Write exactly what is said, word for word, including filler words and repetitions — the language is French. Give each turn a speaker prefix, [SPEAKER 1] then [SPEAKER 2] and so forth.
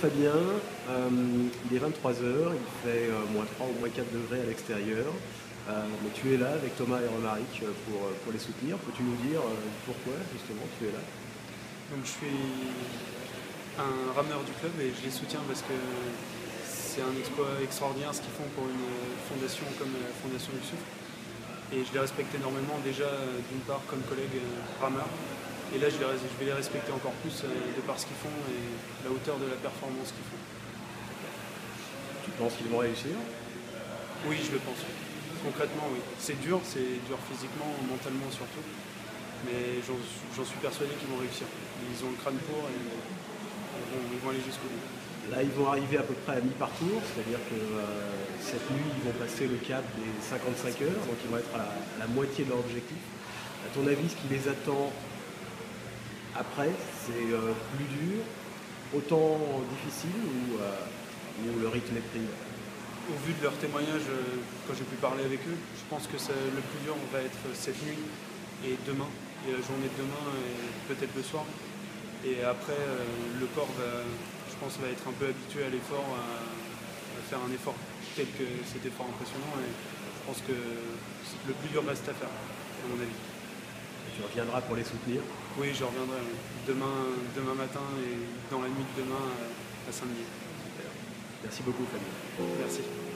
[SPEAKER 1] Fabien, euh, il est vingt-trois heures, il fait euh, moins trois ou moins quatre degrés à l'extérieur. Euh, mais tu es là avec Thomas et Romaric pour, pour les soutenir. Peux-tu nous dire euh, pourquoi justement tu es là?
[SPEAKER 2] Donc je suis un rameur du club et je les soutiens parce que c'est un exploit extraordinaire ce qu'ils font pour une fondation comme la Fondation du Souffle. Et je les respecte énormément déjà d'une part comme collègues rameurs. Et là je, les, je vais les respecter encore plus de par ce qu'ils font et la hauteur de la performance qu'ils font.
[SPEAKER 1] Tu penses qu'ils vont réussir?
[SPEAKER 2] Oui, je le pense. Concrètement, oui. C'est dur, c'est dur physiquement, mentalement surtout. Mais j'en suis persuadé qu'ils vont réussir. Ils ont le crâne pour et ils vont, ils vont aller jusqu'au bout.
[SPEAKER 1] Là, ils vont arriver à peu près à mi-parcours, c'est-à-dire que euh, cette nuit, ils vont passer le cap des cinquante-cinq heures, donc ils vont être à la, à la moitié de leur objectif. À ton avis, ce qui les attend après, c'est euh, plus dur, autant difficile ou, euh, ou le rythme est pris?
[SPEAKER 2] Au vu de leurs témoignages, quand j'ai pu parler avec eux, je pense que ça, le plus dur va être cette nuit et demain, et la journée de demain et peut-être le soir. Et après, euh, le corps, va, je pense, va être un peu habitué à l'effort, à, à faire un effort tel que cet effort impressionnant. Et je pense que le plus dur reste à faire, à mon avis.
[SPEAKER 1] Et tu reviendras pour les soutenir?
[SPEAKER 2] Oui, je reviendrai oui. demain, demain matin et dans la nuit de demain à Saint-Denis.
[SPEAKER 1] Merci beaucoup, Fabien.
[SPEAKER 2] Merci.